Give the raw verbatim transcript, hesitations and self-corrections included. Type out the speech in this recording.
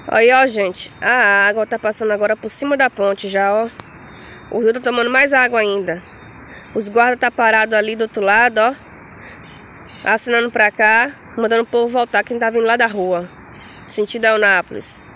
Aí, ó, gente, a água tá passando agora por cima da ponte já, ó. O rio tá tomando mais água ainda. Os guardas tá parado ali do outro lado, ó. Assinando pra cá, mandando o povo voltar, quem tá vindo lá da rua, sentido Eunápolis.